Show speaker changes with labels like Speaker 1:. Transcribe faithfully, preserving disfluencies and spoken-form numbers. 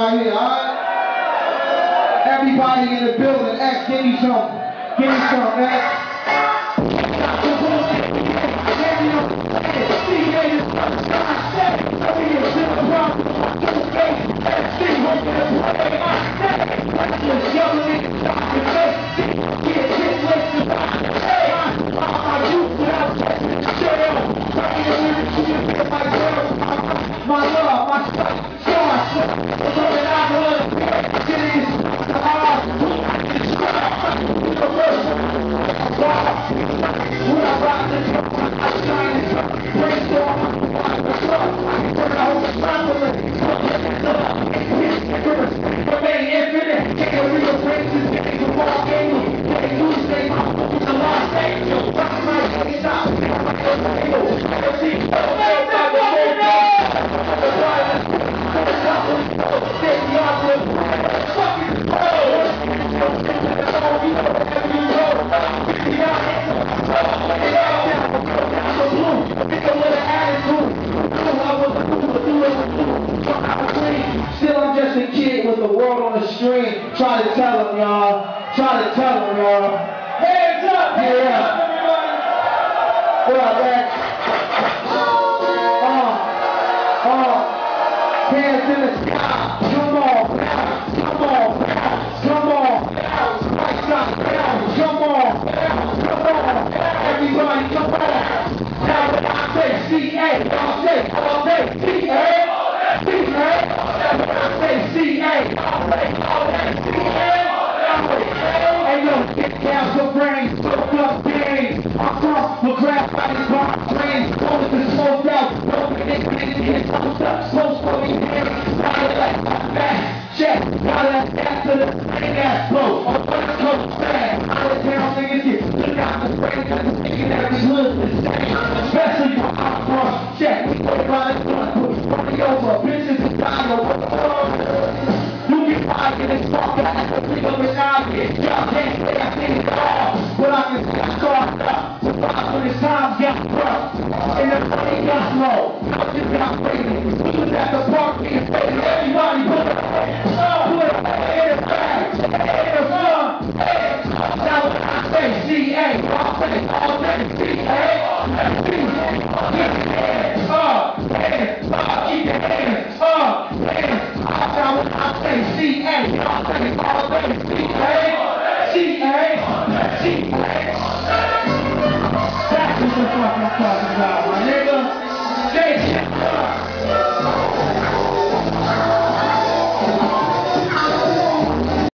Speaker 1: right here, alright? Everybody in the building, X, give me some. Give me some, X. My love, my try to tell them, y'all. Try to tell them, y'all. Hands up, hands yeah. up, everybody. What up, Rex? Uh, uh, hands in the sky. Come on, come on, come on. Lights up, come on, come on. Everybody, come on. Now when I say C A, y'all say all day C A, C A. When I say C A, y'all say all day C A. Hey yo, get down some brains, soak up games. I'm from the grass, I just want brains. Only the smoked out, don't get it, get it, get it, smoked up, smoke for me, hands. Now that like my back, check. Now that after the bang ass blow. On the coast, bang. Out of town niggas get look out the brains, and the thinking that we live the same. Especially when I'm from, check. We go by the gun, put money over, bitches and die over. You get fired in this bar.